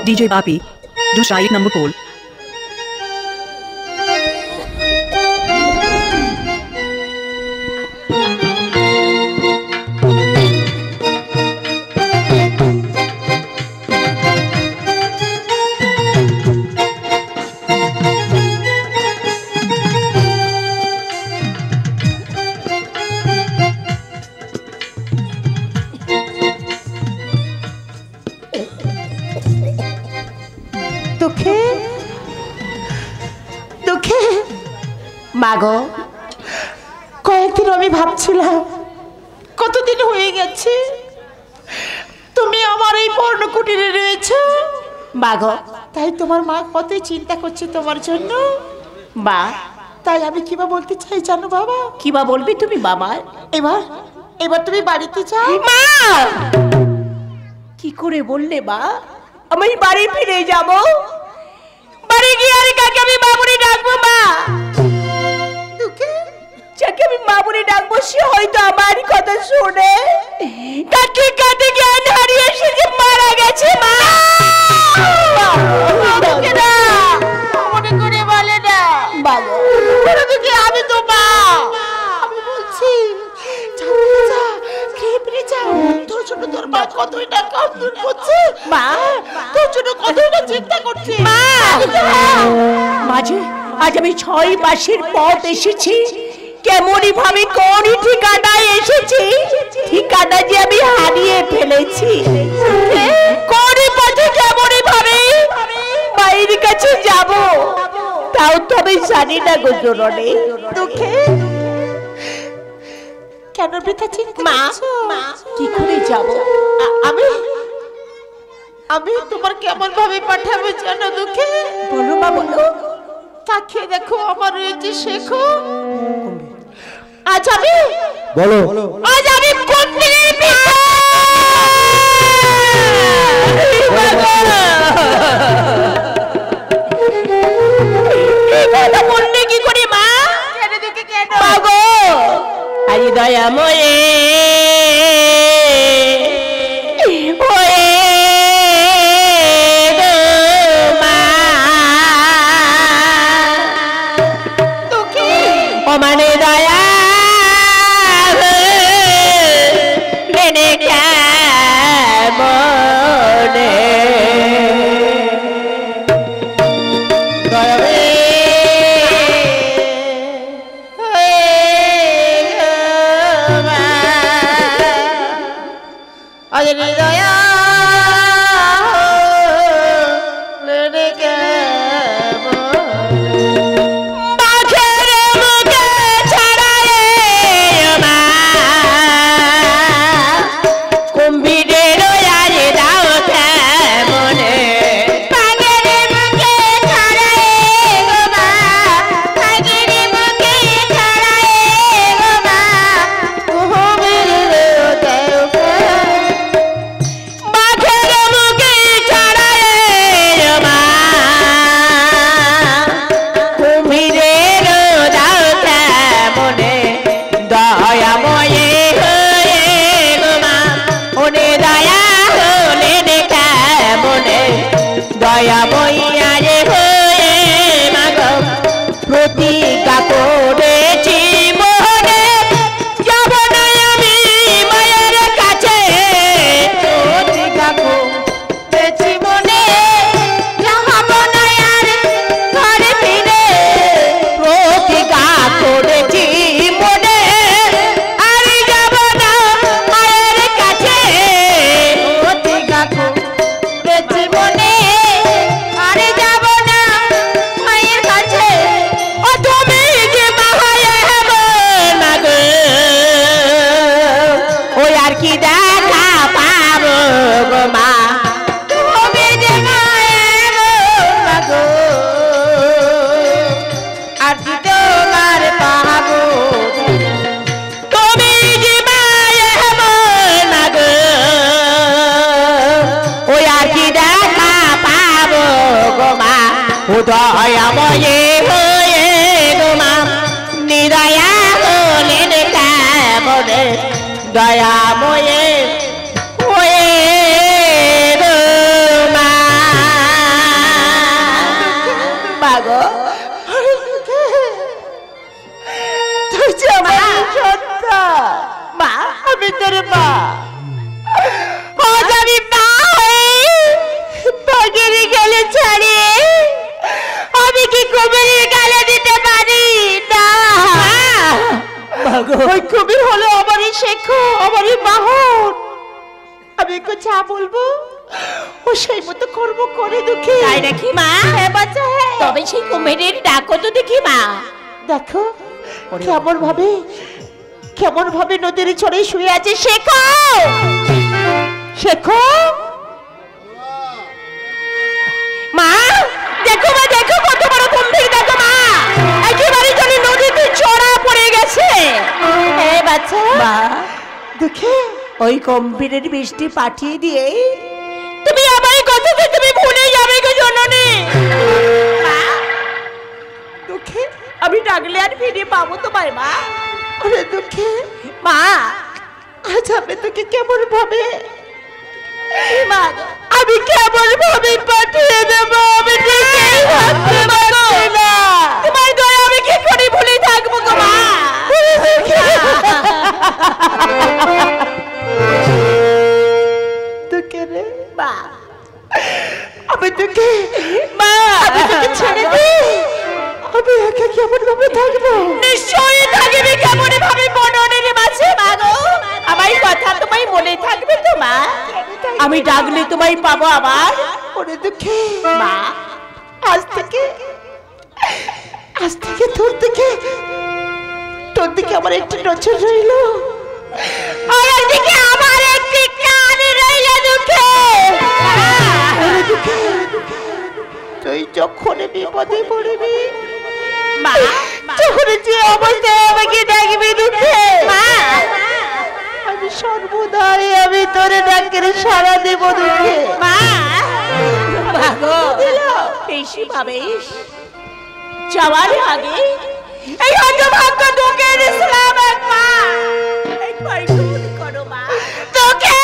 DJ Papi, do strike number pole. মাগো কয়েকদিন আমি ভাবছিলাম কতদিন হয়ে গেছে তুমি আমার এই পর্ণকুটিরে রয়েছো মাগো, তাই তোমার মা কতই চিন্তা করছে তোমার জন্য মা। তাই আমি কিবা বলতে চাই জানো বাবা? কিবা বলবি তুমি বাবা? এবার এবার তুমি বাড়িতে যাও মা। কি করে বললে মা আমি বাড়ি ফিরে যাব? বাড়ি গিয়ে আর কাকে আমি মা বলে ডাকবো? মা যাকে আমি মা বলে ডাকবো সে হয়তো আমার কথা শোনে। কাকে কাঁদে জ্ঞান হারিয়ে সে যে মারা গেছে মা। মনে করে বলে না আমি তো মা। আমি বলছি তোর জন্য তোর মা কতই না কাঁদুন করছে মা, তোর জন্য কতই না চিন্তা করছে মা। মাঝে আজ আমি 6 মাসের পথ এসেছি, কেমনই ভাবে কোন ঠিকানায় এসেছি, ঠিকানা যে আমি হারিয়ে ফেলেছি। কোন পথে কেমনই ভাবে মায়ের কাছে যাব তাও তো আমি জানি না গো জননী। দুঃখে কেন বৃথা চিন্তা করছো? কি করে যাব আমি? আমি তোমার কেমন ভাবে পাঠাবো জানো দুঃখে? বলো মা বলো। তাকে দেখো আমার রয়েছে শেখো। আজ আমি বলো আজ আমি কোন দিনের পিতা কথা বললে কি করে মা? কেন দেখে কেন গো? আজ দয়াময়ে মানে দয়া মেনে কেমনে দয়া মেনে দয়াময়ে হয়ে গোমা নিদয়া হলেন কেমনে দয়াময়ে হয়ে গোমা। গো তুই যে আমার সন্তান মা আমি তোর মা আজ আমি মা বাগের গেলে ছাড়ে আমি কি কুমিরের গালে দিতে পারি না ওই কুমির হলো আমারই শেখো আমারই বাহন আমি একটু যা বলবো ও সেই মতো কর্ম করে দুঃখে তাই নাকি মা হ্যাঁ বাচ্চা হ্যাঁ তবে সেই কুমিরের ডাকো তো দেখি মা দেখো কেমন ভাবে নদীর চড়ে শুয়ে আছে শেখো শেখো মা দেখো কত বড় কুমির দেখো মা একেবারে চলে নদীতে চড়া পড়ে গেছে হ্যাঁ বাচ্চা মা দেখে ওই কুমিরের বৃষ্টি পাঠিয়ে দিয়ে তুমি আমার কথাকে তুমি ভুলে যাবে গো জননী মা দুঃখে আমি ডাকলে আর ফিরে পাবো তোমায় মা আরে দুঃখে মা আজ আমি তোকে কেমন ভাবে মা আমি কেমন ভাবে পাঠিয়ে দেবো আমি নিজেই ভাবতে পারছি না তোমার দয়া আমি কি করে ভুলে থাকবো গো মা তোকে রে মা আমি তোকে ছেড়ে দি আমি একা কেমন ভাবে থাকবো নিশ্চয়ই থাকবে কেমন ভাবে বননের মাঝে মা গো আমার কথা তোমায় মনে থাকবে তো মা আমি ডাকলে তোমায় পাবো আবার ওরে দুঃখে মা আজ থেকে তোর দিকে আমার একটি নজর রইল আর একদিকে আমার একটি কান রইল দুঃখে তুই যখন বিপদে পড়বি মা যখন যে অবস্থায় আমাকে ডাকবি দুঃখে মা আমি সর্বদাই আমি তোর ডাকের সাড়া দেব দুঃখে মা ভাগো বেশি ভাবিস যাওয়ার আগে এই হতভাগ্য দুঃখের ইসলাম একবার দূর করো মা দুঃখে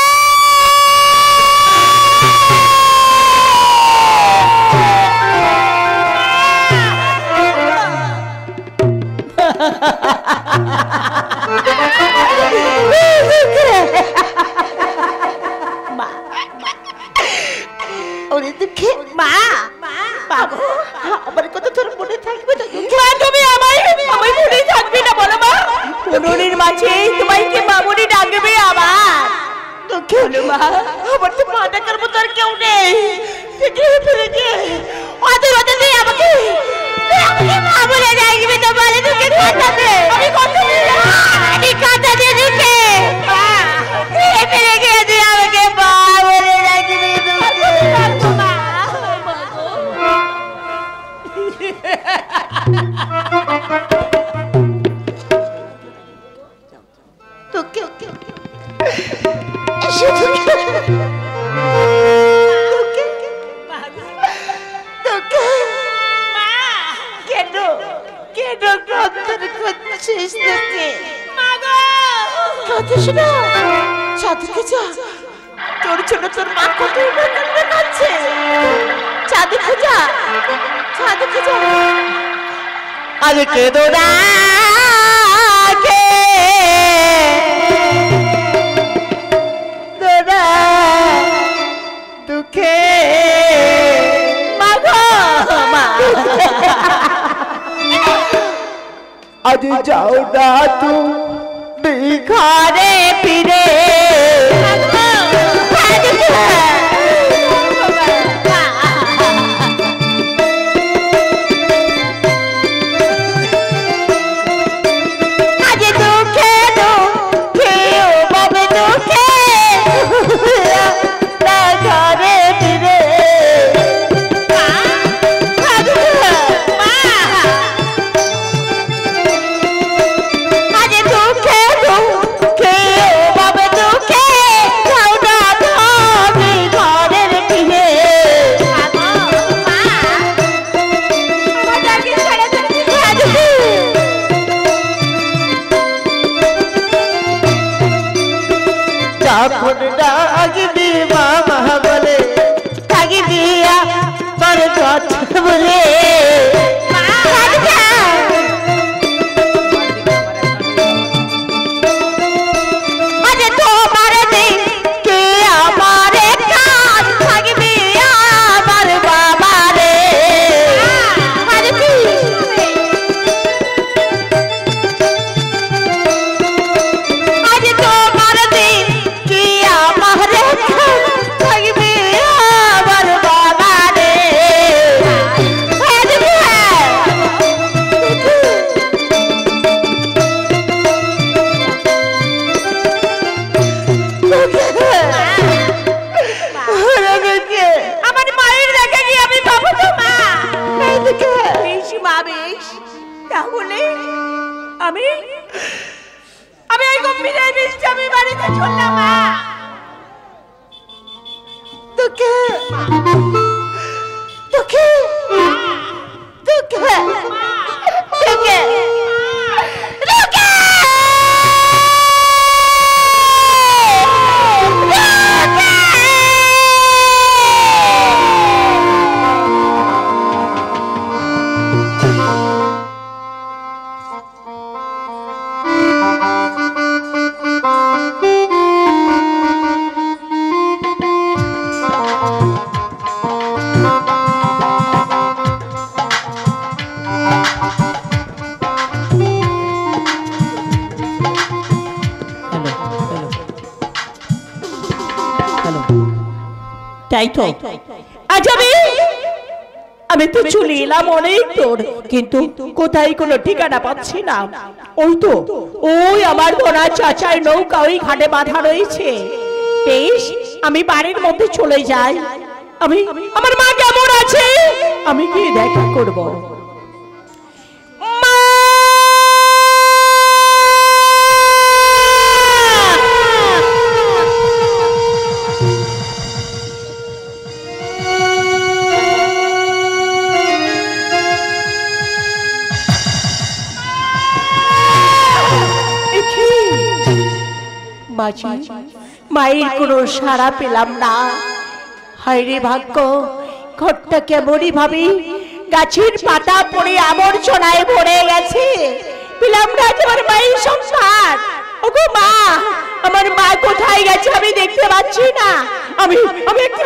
আমার কথা তোর মনে থাকবে না তুমি আমায় মনে থাকবে না বলো মা পুনরের মাঝে তোমায় কি মামুনি ডাকবে আবার আমার তো মা ডাকার মতো আর কেউ নেই তুই আমাকে মা বলে ডাকবি তো বলে তোকে কথা দে আমি কথা দিয়ে ঢুকে ফিরে গিয়ে তুই আমাকে মা বলে ডাকবি তোর জন্য তোর মা কত কাঁদছে চাঁদে খোঁজা আরে কেঁদো না দুঃখে আজ যাও না তুমি ঘরে ফিরে বলে তাহলে আমি আমি এই গম্ভীরের বৃষ্টি আমি বাড়িতে চললাম মা। তোকে তোকে তোকে তোকে তাই তো আজ আমি তো চলে এলাম অনেক দূর, কিন্তু কোথায় কোনো ঠিকানা পাচ্ছি না। ওই আমার ধরা চাচার নৌকা ওই ঘাটে বাঁধা রয়েছে। বেশ, আমি বাড়ির মধ্যে চলে যাই। আমার মা কেমন আছে আমি গিয়ে দেখা করবো। মায়ের কোনো সাড়া পেলাম না। হায় রে ভাগ্য, ঘরটা কেমনই ভাবি গাছের পাতা পড়ে আবর্জনায় ভরে গেছে। পেলাম না আমার মায়ের সংসার। ওগো মা, আমার মা কোথায় গেছে আমি দেখতে পাচ্ছি না। আমি একটু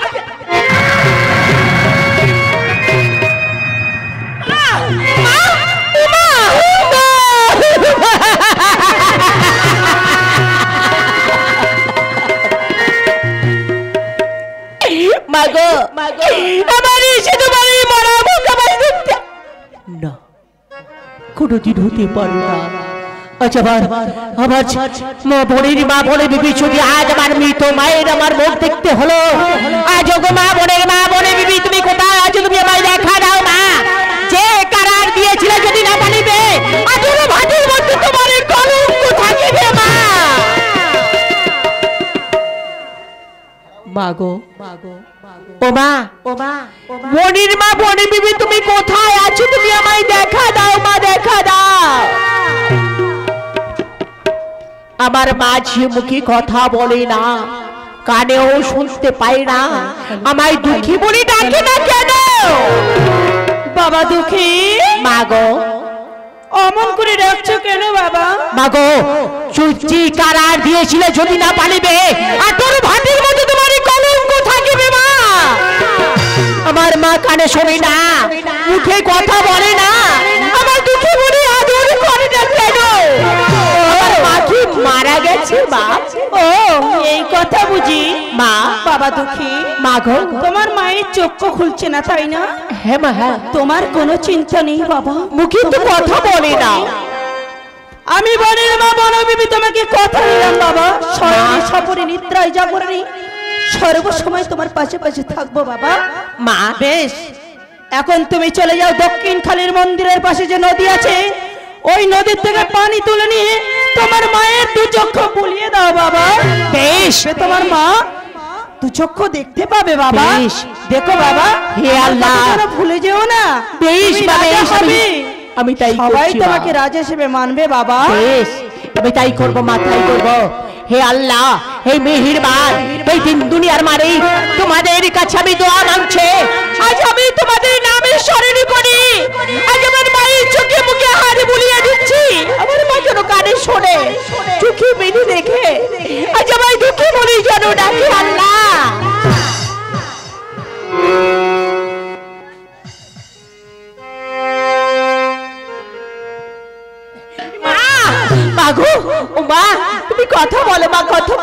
মাগো আমার এসে তোমার এই মরা মুখ আমার দেখতে না, কোনোদিন হতে পারে না। আজ আবার মা বলে বিবি ছুটি, আজ আমার মৃত মায়ের আমার মুখ দেখতে হলো। আজ গো মা বলে বিবি তুমি কোথায় আছো? তুমি আমায় দেখা দাও মা। যে কারার দিয়েছিলে যদি না পালিবে, আজও ভাটির মধ্যে তোমার কলঙ্ক থাকিবে মা। মাগো ও মা মনির মা বনি বিবি তুমি কোথায় আছো? তুমি আমায় দেখা দাও মা, দেখা দাও। আমার মা মুখে কথা বলে না, কানেও শুনতে পাই না। আমায় দুঃখী বলে ডাকে না কেন? বাবা দুঃখী। মাগো অমন করে ডাকছো কেন বাবা? মাগো চুচি কারার দিয়েছিলে যদি না পালিবে, আর তোর ভাটির মধ্যে তোমার কলঙ্ক থাকিবে মা। আমার মা কানে শোনে না, মুখে কথা বলে না, আমার দুঃখে মনে আদর করে না কেন? আমার মা কি মারা গেছে মা? ও এই কথা বুঝি মা। বাবা দুঃখী। মাগো তোমার মায়ের চক্ষু খুলছে না তাই না? হ্যাঁ মা হ্যাঁ। তোমার কোনো চিন্তা নেই বাবা, মুখে তো কথা বলে না। আমি বনের মা বনবিবি তোমাকে কথা দিলাম বাবা, শয়নে স্বপনে নিদ্রায় জাগরণে সর্বসময় তোমার পাশে পাশে থাকবো বাবা। মা বেশ, এখন তুমি চলে যাও দক্ষিণ খালির মন্দিরের পাশে যে নদী আছে, ওই নদীর থেকে পানি তুলে নিয়ে তোমার মায়ের দু চক্ষু বুলিয়ে দাও বাবা। বেশ, তোমার মা দু চক্ষু দেখতে পাবে বাবা। দেখো বাবা, হে আল্লাহ ভুলে যেও না। বেশ আমি তাই সবাই তোমাকে রাজা হিসেবে মানবে বাবা। বেশ আমি তাই করবো মা, তাই করবো। হে আল্লাহ, হে মেহেরবান, এই দিন দুনিয়ার মালিক, তোমাদের কাছে আমি দোয়া মাংছে। আজ আমি তোমাদের নামে স্মরণ করি। আজ আমার মায়ের চোখে মুখে হাত বুলিয়ে দিচ্ছি। আমার মা যেন কানে শোনে, চোখে মেনে দেখে আজ আমায় দুঃখে বলি যেন ডাকে আল্লাহ। মাগো ও মা, তুমি কথা বলো মা, কথা।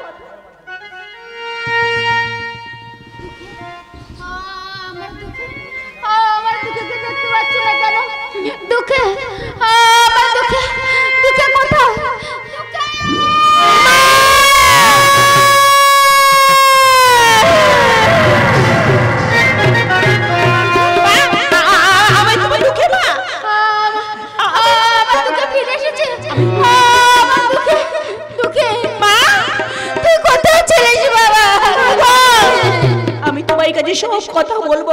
দুঃখে আমার দুঃখে দুঃখে কথা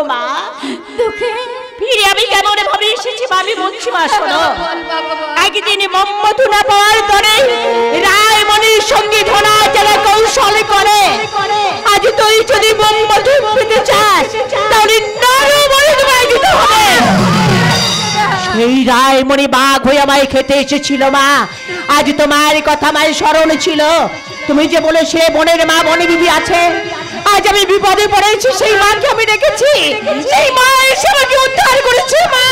মা দুঃখে ফিরে আমি কেমন ভাবে এসেছি মা, আমি বলছি মা শোনো। বল বাবা বল। একদিন মোমবাতি না পাওয়ার পরে রায়মণির সঙ্গে ধনাচারা কৌশল করে, আজ তুই যদি মোমবাতি পেতে চাস তাহলে নরবলি তোমায় দিতে হবে। সেই রায়মণি বাঘ হয়ে আমায় খেতে এসেছিল মা, আজ তোমার কথা মায়ের স্মরণ ছিল। তুমি যে বলেছিলে বনের মা বনে বিবি আছে, আজ আমি বিপদে পড়েছি, সেই মাকে আমি রেখেছি, সেই মা এসে আমাকে উদ্ধার করেছে মা।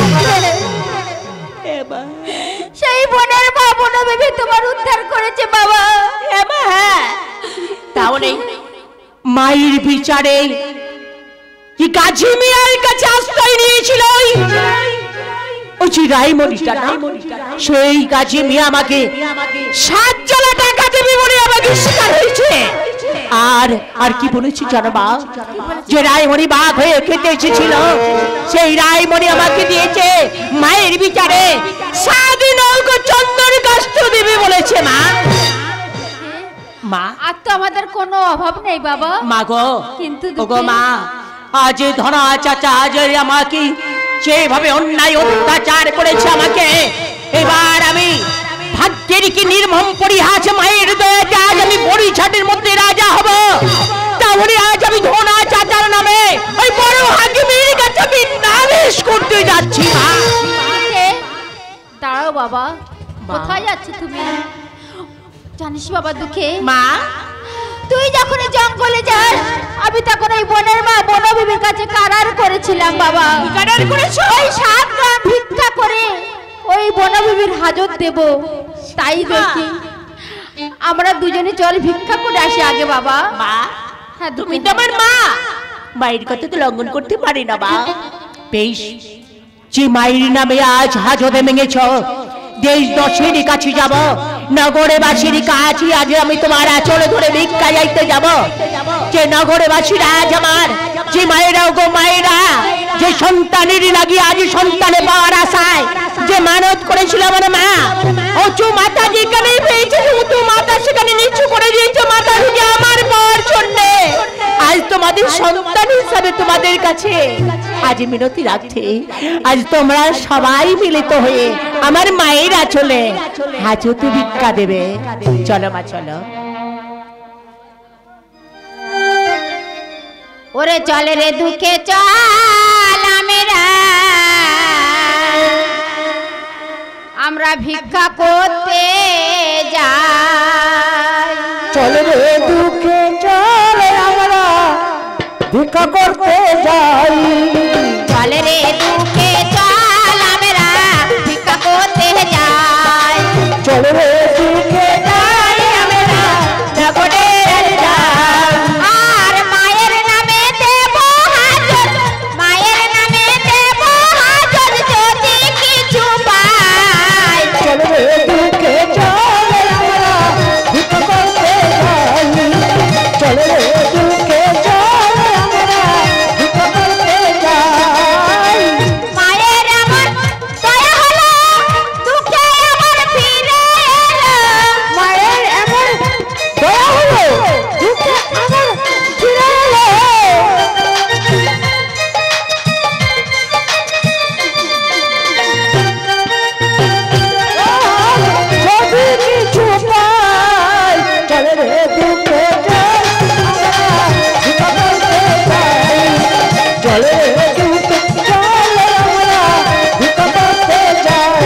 সেই বনের মা বন ভেবে তোমার উদ্ধার করেছে বাবা। হ্যাঁ, তাহলে মায়ের বিচারে কি গাজী মিয়ার কাছে আশ্রয় নিয়েছিল ওই যে রায়মণিটা না, সেই গাজী মিয়া আমাকে 7 জলা টাকা দেবে বলে আমাকে স্বীকার হয়েছে। আর কি বলেছি জানো মা, যে রায়মণি বাঘ হয়ে খেতে এসেছিল সেই রায়মণি আমাকে দিয়েছে মায়ের বিচারে স্বাধীন চন্দন কাষ্ট দেবে বলেছে মা। মা আর তো আমাদের কোনো অভাব নেই বাবা। মা গো, কিন্তু ওগো মা, আজ ধনা চাচা আজ আমাকে যেভাবে অন্যায় অত্যাচার করেছে আমাকে, এবার আমি ভাগ্যের কি নির্মম পরিহাস, মায়ের দয়াতে আজ আমি বড়িছাটের মধ্যে রাজা হব। তাহলে আজ আমি ধনা চাচার নামে ওই বড় হাকিমের কাছে আমি নালিশ করতে যাচ্ছি মা। দাঁড়াও বাবা, কোথায় যাচ্ছ তুমি? জানিস বাবা দুঃখে মা, তুই যখন জঙ্গলে যাস আমি তখন ওই বনের মা বনবিবির কাছে কারার করেছিলাম বাবা। কারার করেছো? ওই 7 গ্রাম ভিক্ষা করে ওই বনবিবির হাজত দেব, তাই দেখি আমরা দুজনে চল ভিক্ষা করে আসি আগে বাবা। মা, হ্যাঁ তুমি তো আমার মা, মায়ের কথা তো লঙ্ঘন করতে পারি না মা। বেশ, যে মায়ের নামে আজ হাজতে ভেঙেছ, দেশ দশের কাছে যাব, নগরে বাসীর কাছে আজ আমি তোমার আঁচলে ধরে ভিক্ষা যাইতে যাব। যে নগরে বাসীরা আজ আমার, যে মায়েরা গো মায়েরা, যে সন্তানের লাগি আজ সন্তানে পাওয়ার আশায় যে মানত করেছিল আমার মা, উঁচু মাথা যেখানে পেয়েছে উঁচু মাথা সেখানে নিচু করে দিয়েছে মাথা থেকে আমার পাওয়ার জন্য। আজ তোমাদের সন্তান হিসাবে তোমাদের কাছে আজ মিনতি রাখছি, আজ তোমরা সবাই মিলিত হয়ে আমার মায়ের আঁচলে হাজতে ভিক্ষা দেবে। চলো মা চলো। ওরে চলে রে দুঃখে চল আমরা ভিক্ষা করতে যাই। চলে রে দুঃখে চলে আমরা ভিক্ষা করতে যাই। চলে রে দুঃখে চল আমরা ভিক্ষা করতে যাই। চলে রে দুঃখে যাই আমরা নগরে যাই। আর মায়ের নামে দেব হাজত, মায়ের নামে দেব হাজত যদি কিছু পাই। চলে রে দুঃখে চলে আমরা ভিক্ষা করতে যাই। চলে রে দুঃখে চলে আমরা ভিক্ষা করতে যাই। মায়ের এমন দয়া হলো, দুঃখে আমার ফিরে এলো। মায়ের এমন দয়া হলো, দুঃখে আমার ফিরে এলো। যদি কিছু পাই, চলে রে দুঃখে চল আমরা ভিক্ষা করতে যাই। চলে রে দুঃখে চল আমরা ভিক্ষা করতে যাই।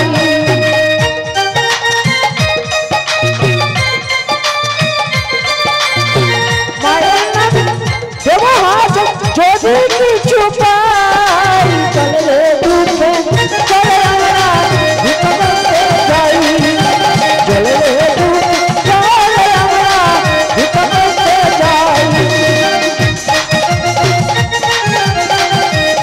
মায়ের নামে দেব হাজত যদি কিছু পাই। চলে রে দুঃখে চলে আমরা ভিক্ষা করতে যাই। চলে রে দুঃখে চলে আমরা ভিক্ষা করতে যাই।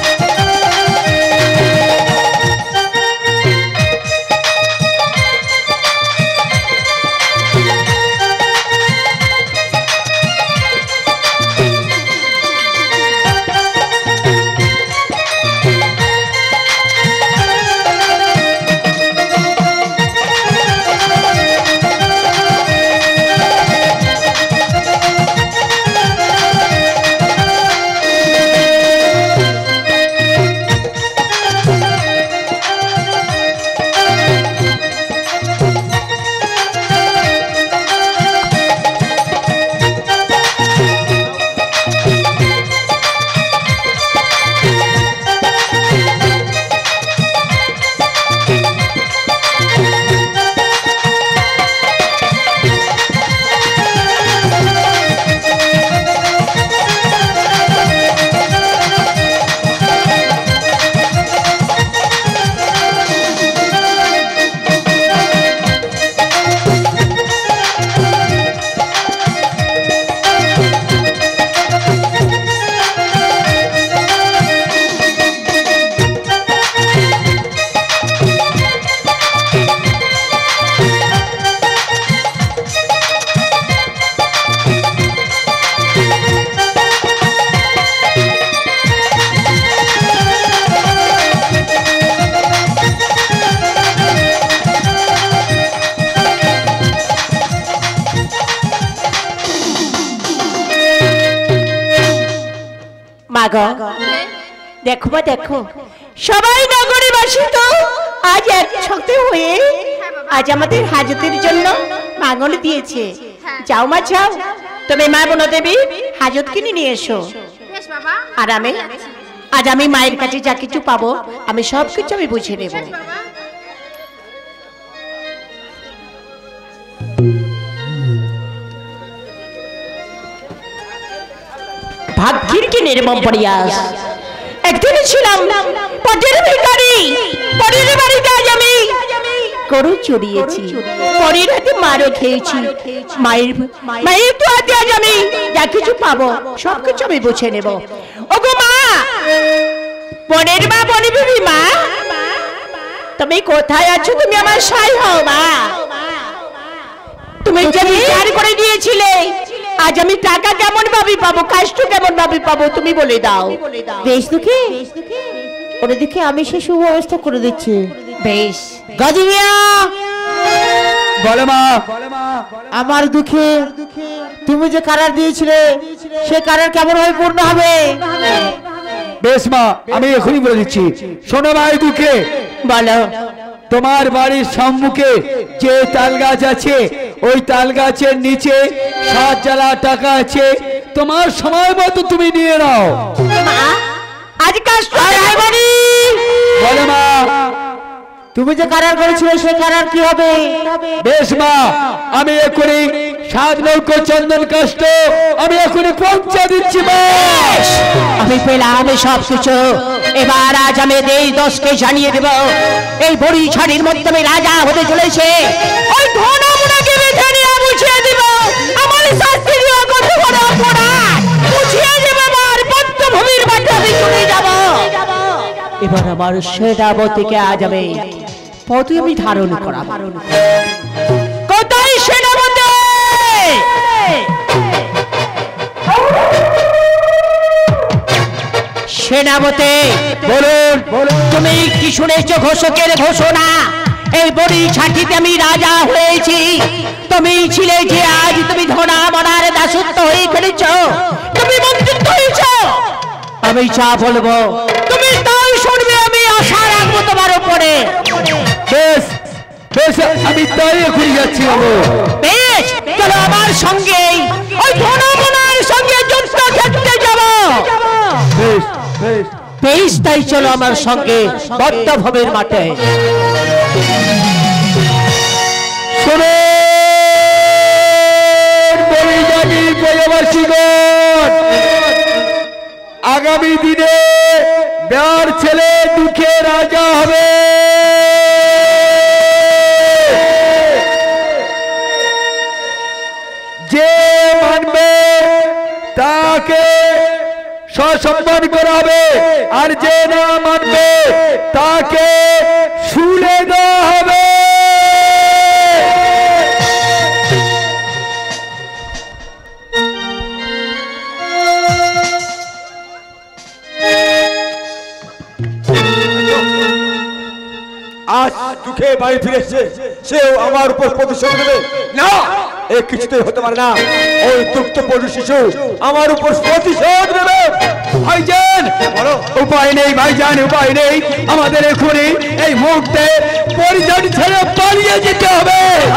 দেখো মা দেখো, সবাই নগরীবাসী তো আজ একসাথে হয়ে আজ আমাদের হাজতের জন্য মাঙ্গল দিয়েছে। যাও মা যাও, তুমি মা বনদেবী হাজত কিনে নিয়ে এসো। আর আজ আমি মায়ের কাছে যা কিছু পাবো আমি সব কিছু আমি বুঝে নেব। ভাগ্যের কি নির্মম পরিহাস, একদিন ছিলাম পটের ভিখারি, পরের বাড়িতে আজ আমি গরু চড়িয়েছি, পরের হাতে মারও খেয়েছি। মায়ের তো হাতে আজ আমি যা কিছু পাবো সব কিছু আমি বুঝে নেব। ওগো মা, বনের মা, বনে বিবি মা, তুমি কোথায় আছো? তুমি আমার সাই হও মা। তুমি যে বিচার করে দিয়েছিলে আজ আমি টাকা কেমন ভাবে পাবো, কাষ্ট কেমন ভাবে পাবো তুমি বলে দাও। বেশ দুঃখী, ওরে দেখে আমি সে সুব্যবস্থা করে দিচ্ছি। বেশ। গাজী মিয়া, বলো মা। আমার দুঃখে তুমি যে কারার দিয়েছিলে সে কারার কেমন ভাবে পূর্ণ হবে? বেশ মা, আমি এখনই বলে দিচ্ছি। শোনো মা, এই দুঃখে বলো। তোমার বাড়ির সম্মুখে যে তাল গাছ আছে ওই তাল গাছের নিচে 7 জালা টাকা আছে, তোমার সময় মতো তুমি নিয়ে নাও। আজ কাষ্ট বলো মা। তুমি যে কারার করেছিলে সে কারার কি হবে? বেশ মা, আমি এখনই 7 লক্ষ চন্দন কাষ্ট আমি এখনই পৌঁছে দিচ্ছি মা। আমি পেলাম সব কিছু, এবার আজ আমি এই 10কে জানিয়ে দেব এই বড়ি ছাড়ির মধ্যে আমি রাজা হতে চলেছে। ওই ধনমুনাকে বেঁধে নিয়ে বুঝিয়ে দেব আমার শাস্তি দেওয়া কত বড় অপরাধ, বুঝিয়ে দেব আমার পদ্মভূমির বাটে আমি চলে যাব। এবার আমার সেনাপতিকে আজ আমি পদে আমি ধারণ করাবো। কোথায় সেনাপতি? সেনাপতি বলুন। তুমি কি শুনেছো ঘোষকের ঘোষণা? এই বড়ি ছাটিতে আমি রাজা হয়েছি। তুমি ছিলে যে আজ তুমি ধনা মনার দাসত্ব হয়ে ফেলেছ, তুমি মন্ত্রিত্ব হয়েছ। আমি যা বলবো তুমি তাই শুনবে, আমি আশা রাখবো তোমার উপরে। বেশ বেশ, আমি তাই এখনই যাচ্ছি বাবু। বেশ, চলো আমার সঙ্গে ওই ধনা মনার সঙ্গে যুদ্ধ ক্ষেত্রে যাব। বেশ বেশ বেশ, তাই চলো আমার সঙ্গে পদ্মভূমির মাঠে। শোনো বলিদানি প্রজাবাসীগণ, আগামী দিনে বেয়ার ছেলে দুঃখে রাজা হবে। যে মানবে তাকে সসম্মান করা হবে, আর যে না মানবে তাকে শুলে দেওয়া হবে। আজ দুঃখে বাড়ি ফিরেছে, সেও আমার উপর প্রতিশোধ নেবে না, এ কিছুতেই হতে পারে না। ওই দুঃখ পশু শিশু আমার উপর প্রতিশোধ নেবে। ভাইজান, উপায় নেই ভাইজান, উপায় নেই। আমাদের এখনই এই মুহূর্তে পরিজন ছেড়ে পালিয়ে যেতে হবে।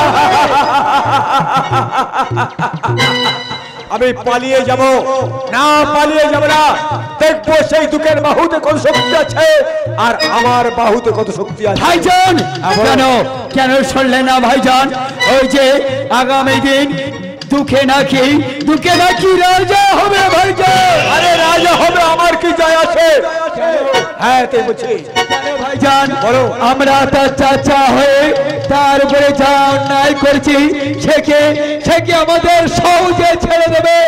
আমি পালিয়ে যাব না, পালিয়ে যাব না। দেখবো সেই দুঃখের বাহুতে কত শক্তি আছে আর আমার বাহুতে কত শক্তি আছে। ভাইজান, কেন কেন শুনলেন না ভাইজান? ওই যে আগামী দিন দুঃখে নাকি রাজা হবে ভাইজান। আরে রাজা হবে, আমার কি যায় আসে? হ্যাঁ তাই বলছি ভাইজান, বলো। আমরা তার চাচা হয়ে তার উপরে যা অন্যায় করছি সে কি আমাদের সহজে ছেড়ে দেবে?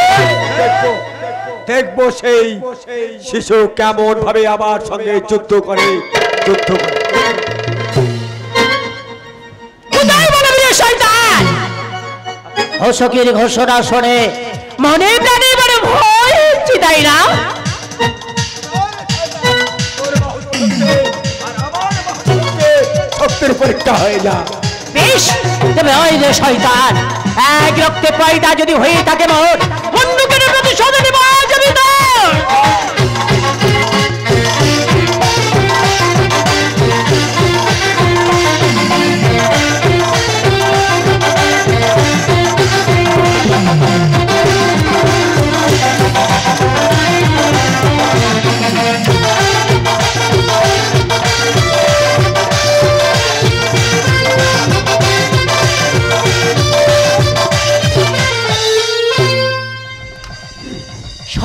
দেখবো সেই শিশু কেমন ভাবে আবার সঙ্গে যুদ্ধ করে। ঘোষকের ঘোষণা শুনে মনে প্রাণে বড় ভয় হচ্ছে, তাই না? শক্তির পরীক্ষা হয়ে যা। বেশ, তবে ওই যে শয়তান এক রক্তে পয়দা যদি হয়ে থাকে মোর বন্ধুকের প্রতিশোধ নেব আজ আমি তোর।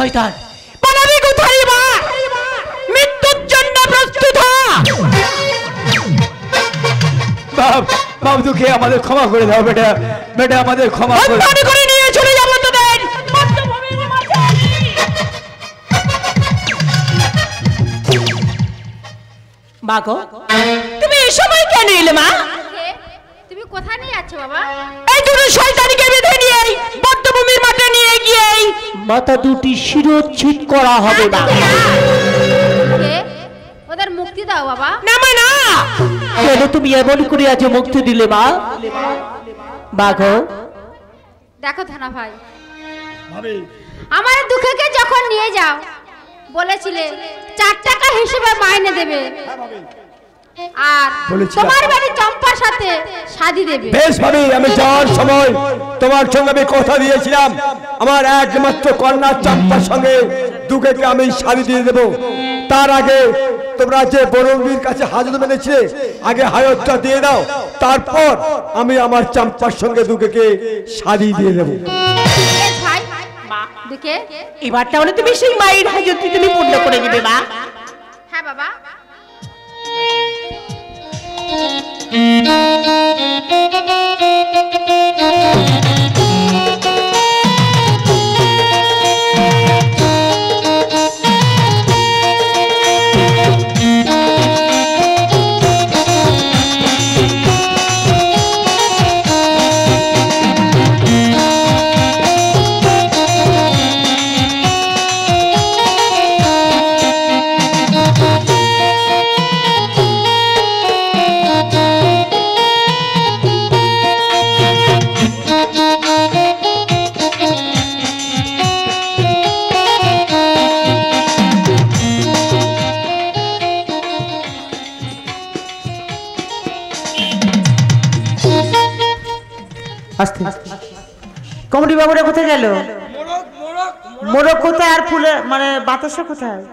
শয়তান পালাবি কোথায় মা মৃত্যুর জন্য প্রস্তুত হ বাপ বাপ দুঃখে আমাদের ক্ষমা করে দাও বেটা বেটা আমাদের ক্ষমা করে নিয়ে চলে যাবো তোদের মধ্যভূমির মাঝে। মা গো তুমি এই সময় কেন এলে মা তুমি কোথায় নিয়ে যাচ্ছ বাবা এই দুটো শয়তানকে বেঁধে নিয়ে মধ্যভূমির মাঠে নিয়ে গিয়ে মাথা দুটি শিরোচ্ছেদ করা হবে না ওদের মুক্তি দাও বাবা না মা না কেন তুমি এমন করে আজ মুক্তি দিলে মা মা গো দেখো থানা ভাই আমার দুঃখকে যখন নিয়ে যাও বলেছিলে 4 টাকা হিসেবে মাইনে দেবে আর তোমার বাড়ি চম্পার সাথে শাদি দেবে বেশ ভাবি আমি যাওয়ার সময় তোমার সঙ্গে আমি কথা দিয়েছিলাম আমার একমাত্র কন্যা চম্পার সঙ্গে দুঃখকে আমি শাদি দিয়ে দেব তার আগে তোমরা যে বরঙ্গীর কাছে হাজত মেনেছিলে আগে হাজতটা দিয়ে দাও তারপর আমি আমার চম্পার সঙ্গে দুঃখকে শাদি দিয়ে দেব ভাই দেখে এবার তাহলে তুমি সেই মায়ের হাজতটি তুমি পূর্ণ করে দিবে মা হ্যাঁ বাবা কমিটি বাবুরা কোথায় গেল মোরগ কোথায় আর ফুলে মানে বাতাসা কোথায়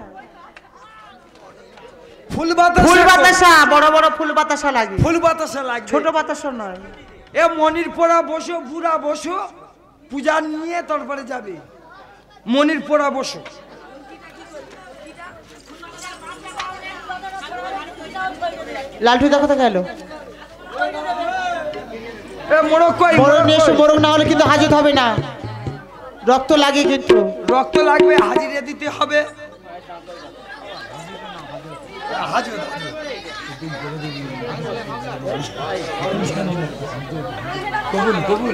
ফুল বাতাসা বড় বড় ফুল বাতাসা লাগে ফুল বাতাসা লাগে ছোট বাতাসা নয় এ মনির পোড়া বসো বুড়া বসো পূজা নিয়ে তারপরে যাবে মনির পোড়া বসো লালটুদা কোথায় গেল মোরগ কই মোরগ নিয়ে এসো মোরগ না হলে কিন্তু হাজত হবে না রক্ত লাগে কিন্তু রক্ত লাগবে হাজিরা দিতে হবে কবুল কবুল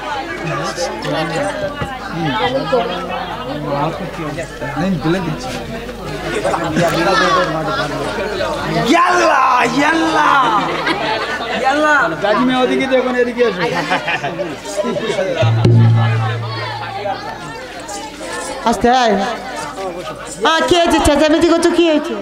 ওদিকে দেখুন এদিকে আসো আস্তে আয় কি হয়েছে চেঁচামেচি করছো কি হয়েছে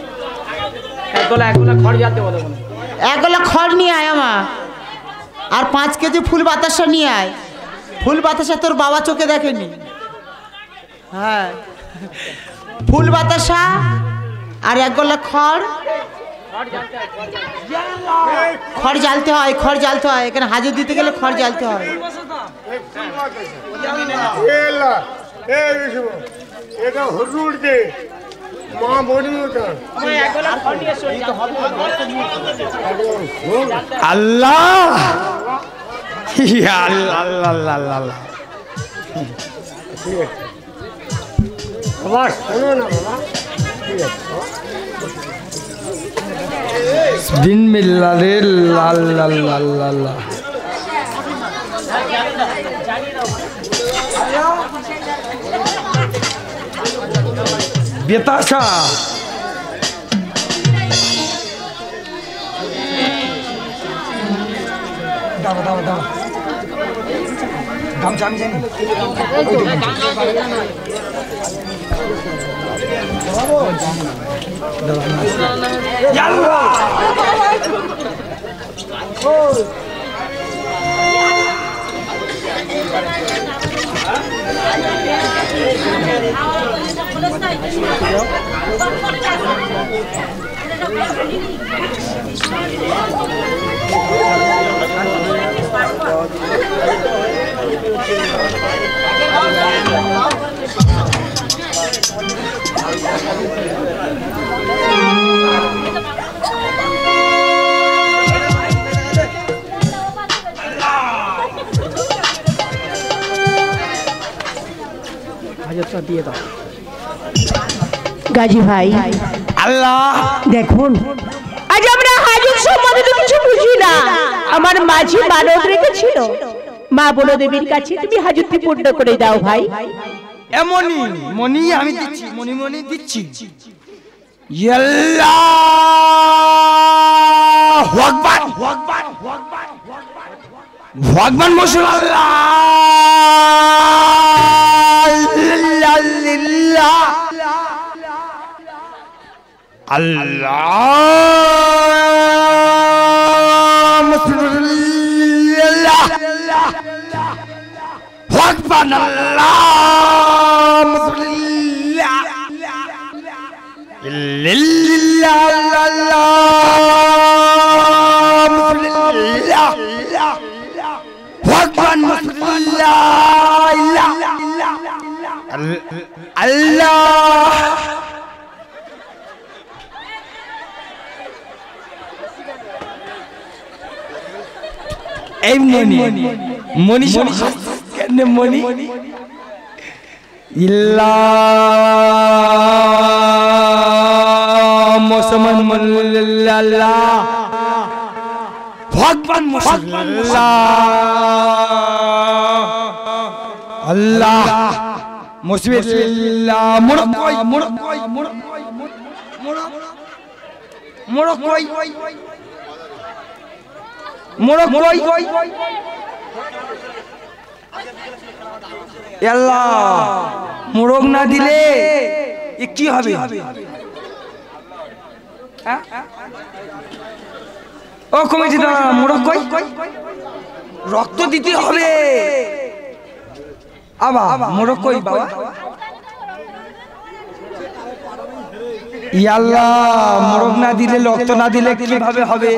এক গোলা খড় নিয়ে আয় আমার আর 5 কেজি ফুল বাতাসা নিয়ে আয় ফুল বাতাসা তোর বাবা চোখে দেখেনি হ্যাঁ ফুল বাতাসা আর এক গোলা খড় খড় জ্বালতে হয় খড় জ্বালতে হয় এখানে হাজির দিতে গেলে খড় জ্বালতে হয় এটা হুজুর দে মা বলি আল্লাহ আল্লাহ আল্লাহ বাবা শোনো না বাবা বিসমিল্লাহ রে লাল লাল লাল লাল বেতাসা দাও দাও দাও গামছা আমি জানি গাজী ভাই আল্লাহ দেখুন, আজ আমরা হাজুর সম্বন্ধে তো কিছু বুঝি না। আমার মাঝি মানব রেখেছিল, মা বলো দেবীর কাছে তুমি হাজুরটি পূর্ণ করে দাও ভাই। এমনই মনি আমি দিচ্ছি, মনি মনি দিচ্ছি। ভগবান মুসল্লাহ আল্লাহ ভগবান ভগবান আল্লাহ। এই মনি মনি কেন মনি ইল্লা মুসলমান মুল্লাল্লাহ ভগবান মুসল্লাহ আল্লাহ মুসবিল্লাহ মুরকই মুরকই মুরকই মুরকই মুরকই আল্লাহ মোরগ না দিলে এ কি হবে? ও কমিটি মোরগ কই রক্ত দিতে হবে। আবা মোরগ কই বাবা? আল্লাহ মোরগ না দিলে রক্ত না দিলে কিভাবে হবে?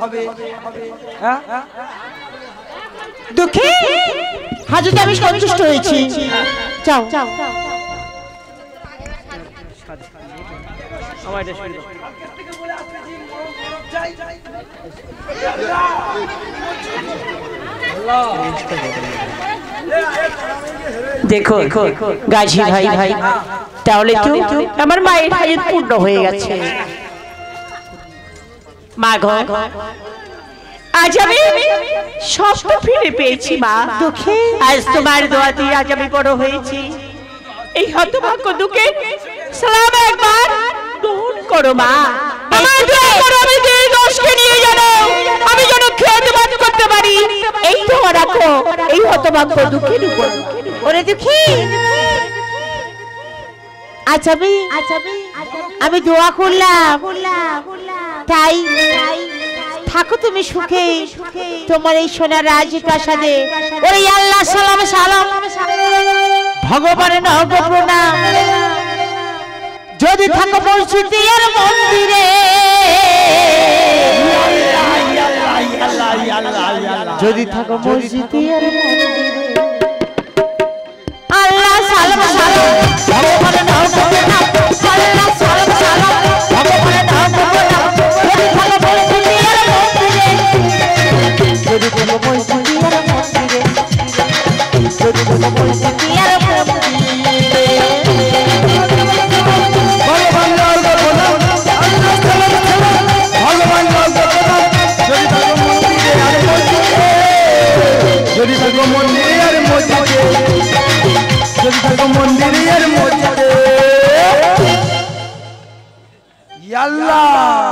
দুঃখী হাজুতে আমি সন্তুষ্ট হয়েছি, যাও। দেখো গাজী ভাই তাহলে তো আমার মায়ের হাজত পূর্ণ হয়ে গেছে। মা গো আজ আমি সব ফিরে পেয়েছি মা। আজ তোমার দোয়াতে আজ আমি বড় হয়েছি। এই হতভাগ্য দুঃখে সালাম একবার গ্রহণ করো মা। আমার দোয়া করো আমি এই দোষকে নিয়ে জানো আমি যেন খেদমত করতে পারি। এই দোয়া রাখো এই হতভাগ্য দুঃখের উপর। ওরে দুঃখী আজ আমি দোয়া করলাম তাই থাকো তুমি সুখে তোমার এই সোনার রাজপ্রাসাদে। ওরে আল্লাহ সালাম সালাম ভগবানের নব প্রণাম। যদি থাকো মসজিদের মন্দিরে, যদি থাকো মসজিদের মন্দিরে, আল্লাহ সালাম সালাম ভগবানের নব প্রণাম। আল্লাহ সালাম সালাম ভগবানের নব প্রণাম। যদি থাকো মসজিদের মন্দিরে, যদি থাকো মসজিদের মন্দিরে, যদি থাকো মসজিদের মন্দিরে, যদি থাকো মন্দিরের মসজিদে, যদি থাকো মন্দিরের মসজিদে আল্লাহ।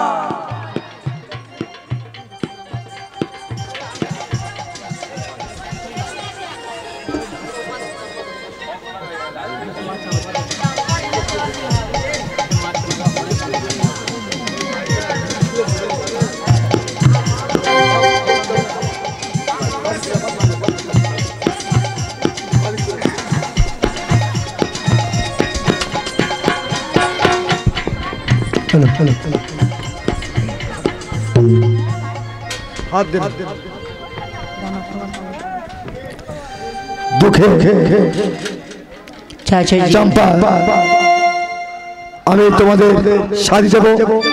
দুঃখে চম্পা আমি তোমাদের শাড়ি দেব,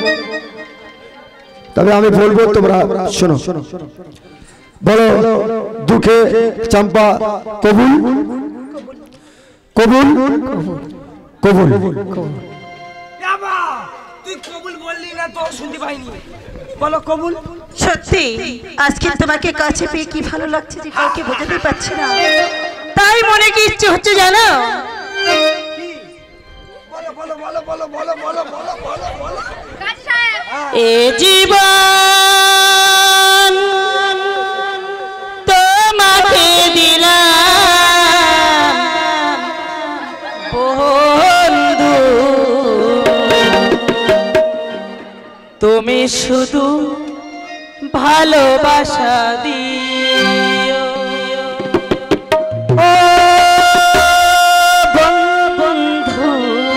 তবে আমি বলবো তোমরা শোনো। বলো দুঃখে চম্পা কবুল কবুল কবুল বাবা তুই কবুল বললি না তো শুনতে পাইনি বলো কবুল সত্যি আজকে তোমাকে কাছে পেয়ে কি ভালো লাগছে যে কাউকে বোঝাতে পারছি না, তাই মনে কি ইচ্ছে হচ্ছে জানো? বলো বলো বলো বলো বলো বলো বলো বলো বলো এ জীবন তোমাকে দিলাম বন্ধু, তুমি শুধু ভালোবাসা দিও। ও বন্ধু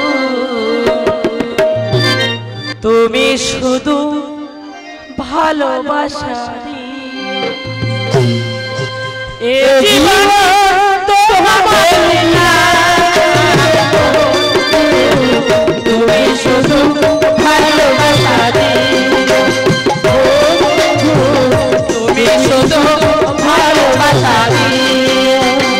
তুমি শুধু ভালোবাসা দিও। এ জীবন তোমাকে দিলাম, তুমি শুধু ভালোবাসা দিও। তুমি শুধু ভালোবাসা দিও।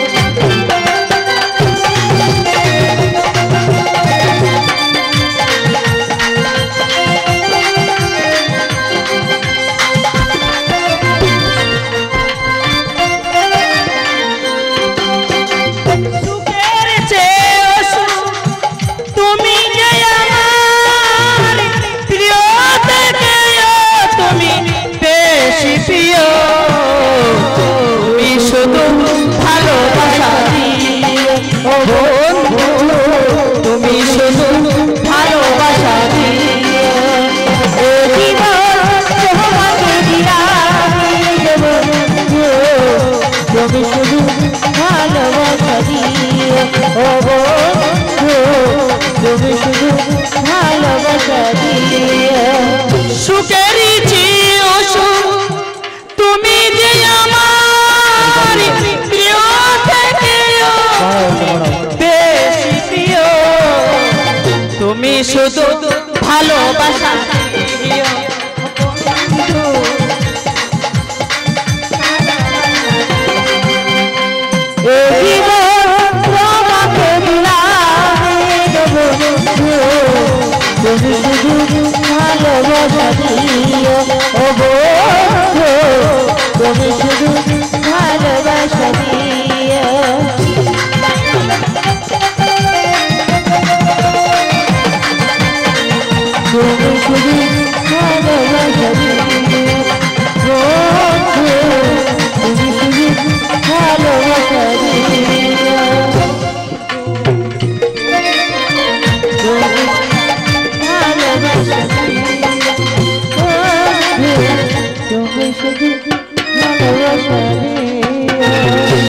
তুমি শুধু ভালোবাসা দিও। তুমি শুধু ভালোবাসা দিও। ও বন্ধু তুমি শুধু ভালোবাসা দিও। সুখেরই চেয়ে সুখ তুমি যে আমার প্রিয় থেকেও বেশি প্রিয়। তুমি শুধু ভালোবাসা দিও। তুমি শুধু ভালোবাসা দিও। ও বন্ধু তুমি শুধু ভালোবাসা দিও। তুমি শুধু ভালোবাসা দিও। বন্ধু তুমি শুধু ভালোবাসা দিও। তুমি শুধু ভালোবাসা